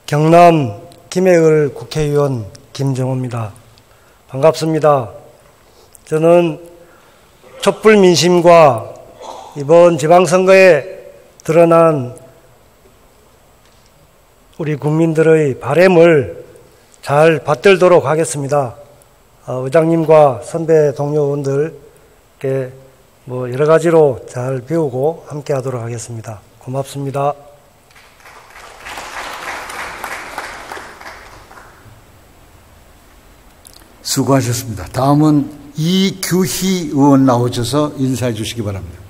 경남 김해을 국회의원 김정호입니다. 반갑습니다. 저는 촛불 민심과 이번 지방선거에 드러난 우리 국민들의 바람을 잘 받들도록 하겠습니다. 의장님과 선배 동료 의원들께 여러 가지로 잘 배우고 함께 하도록 하겠습니다. 고맙습니다. 수고하셨습니다. 다음은 이규희 의원 나오셔서 인사해 주시기 바랍니다.